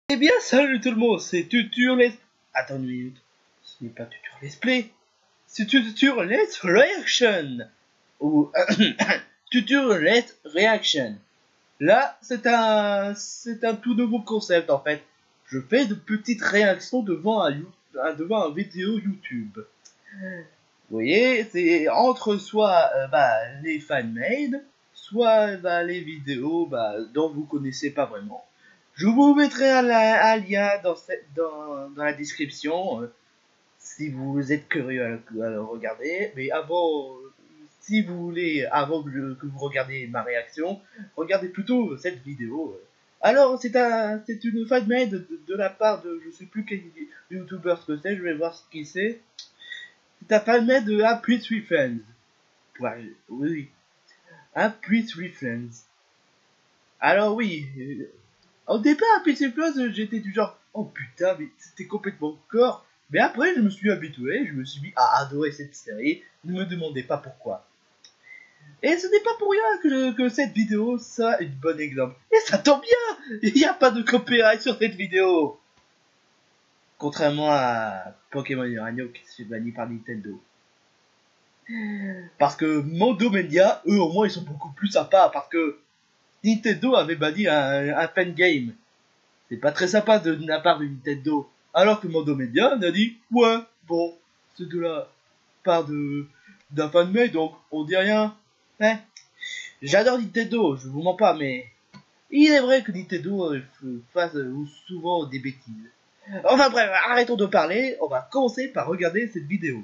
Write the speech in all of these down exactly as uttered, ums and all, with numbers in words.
Eh bien, salut tout le monde, c'est Tutur Let's... Attends une minute, ce n'est pas Tutur Let's Play, c'est Tutur Let's Reaction, ou Tutur Let's Reaction. Là, c'est un, c'est un tout nouveau concept en fait. Je fais de petites réactions devant un, devant un vidéo YouTube. Vous voyez, c'est entre soit euh, bah, les fan-made, soit bah, les vidéos bah, dont vous connaissez pas vraiment. Je vous mettrai un, un lien dans, cette, dans, dans la description euh, si vous êtes curieux à le, à le regarder. Mais avant, euh, si vous voulez, avant que, que vous regardiez ma réaction, regardez plutôt cette vidéo. Alors, c'est un, c'est une fan-made de, de la part de je sais plus quel youtubeur que c'est, je vais voir ce qu'il c'est. C'est un fan-made de Happy Three Friends. Ouais, oui, oui. Happy Three Friends. Alors oui. Euh, Au départ, à P C Plus, j'étais du genre, oh putain, mais c'était complètement corps. Mais après, je me suis habitué, je me suis mis à adorer cette série. Ne me demandez pas pourquoi. Et ce n'est pas pour rien que, que cette vidéo, ça est un bon exemple. Et ça tombe bien, il n'y a pas de copyright sur cette vidéo. Contrairement à Pokémon Urano qui se fait bannir par Nintendo. Parce que Mondo Media, eux au moins, ils sont beaucoup plus sympas. Parce que Nintendo avait banni un, un fan game. C'est pas très sympa de, de la part de Nintendo. Alors que Mondo Media a dit, ouais, bon, c'est de la part de d'un fan-made, donc on dit rien. Hein. J'adore Nintendo, je vous mens pas, mais il est vrai que Nintendo euh, fasse euh, souvent des bêtises. Enfin bref, arrêtons de parler, on va commencer par regarder cette vidéo.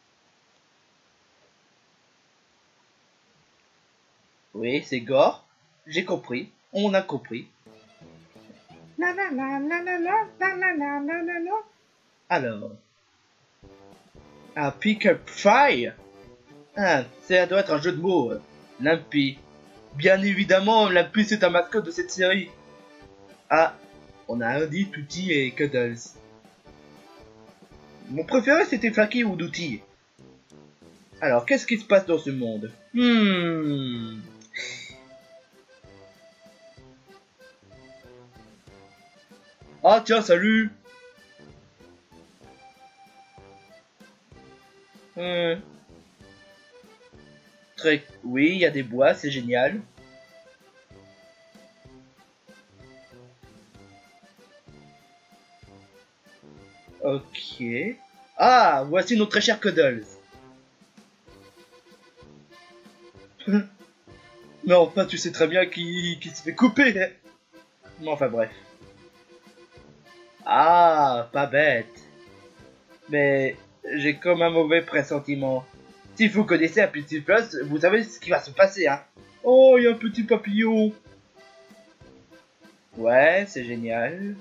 Oui, c'est gore, j'ai compris, on a compris. Alors, un pick-up fire. Ah, ça doit être un jeu de mots. Euh, Limpy. Bien évidemment, Limpy c'est un mascotte de cette série. Ah, on a Andy, Tutti et Cuddles. Mon préféré c'était Flaky ou Douty. Alors, qu'est-ce qui se passe dans ce monde? Hmm. Ah tiens, salut. Hmm. Très... Oui, il y a des bois, c'est génial. Ok. Ah, voici notre très cher Cuddles. Mais enfin, tu sais très bien qui, qui se fait couper. Mais enfin, bref. Ah, pas bête. Mais j'ai comme un mauvais pressentiment. Si vous connaissez un petit plus, vous savez ce qui va se passer, hein. Oh, il y a un petit papillon. Ouais, c'est génial.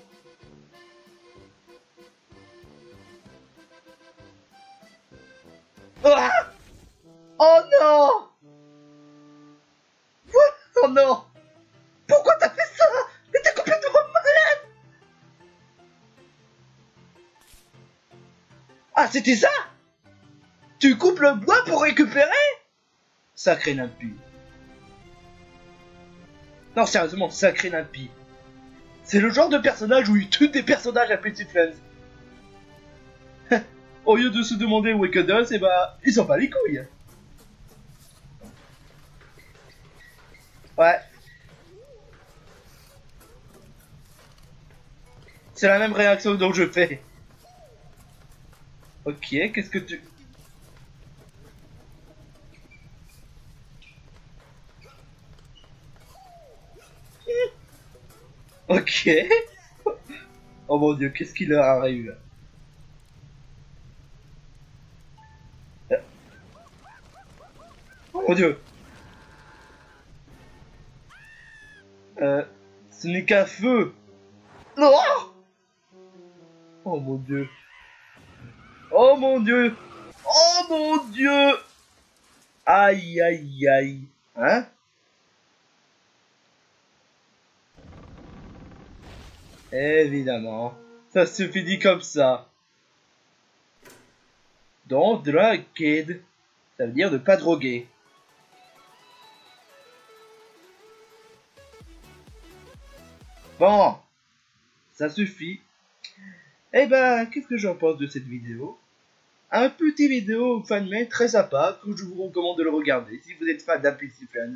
Ah! Oh non! Quoi? Oh non! Pourquoi t'as fait ça? Mais t'es complètement malade! Ah, c'était ça? Tu coupes le bois pour récupérer? Sacré Limpy. Non, sérieusement, sacré Limpy. C'est le genre de personnage où il tue des personnages à Petit Friends. Au lieu de se demander où est Cuddles, et bah, ils s'en bat les couilles. Ouais. C'est la même réaction dont je fais. Ok, qu'est-ce que tu... Ok. Oh mon dieu, qu'est-ce qui leur arrive? Oh mon dieu. Euh, ce n'est qu'un feu. Non. Oh mon dieu. Oh mon dieu. Oh mon dieu. Aïe aïe aïe. Hein? Évidemment. Ça se finit comme ça. Don't drug kid. Ça veut dire ne pas droguer. Bon. ça suffit. Eh ben, qu'est-ce que j'en pense de cette vidéo? Un petit vidéo fanmade très sympa que je vous recommande de le regarder si vous êtes fan d'un P C Fans.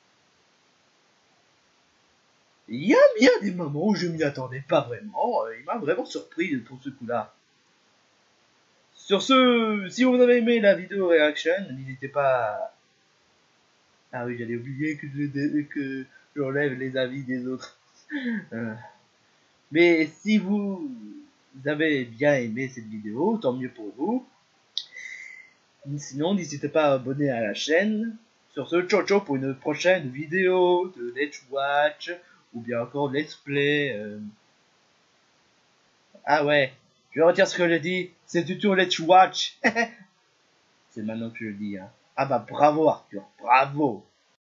Il y a bien des moments où je m'y attendais pas vraiment, il m'a vraiment surpris pour ce coup-là. Sur ce, si vous avez aimé la vidéo réaction, n'hésitez pas... Ah oui, j'allais oublier que je que j'enlève les avis des autres. Mais si vous avez bien aimé cette vidéo, tant mieux pour vous. Sinon, n'hésitez pas à abonner à la chaîne. Sur ce, ciao ciao pour une prochaine vidéo de Let's Watch ou bien encore Let's Play. Euh... Ah ouais, je vais retirer ce que j'ai dit. C'est du tout Let's Watch. C'est maintenant que je le dis. Hein. Ah bah bravo Arthur, bravo.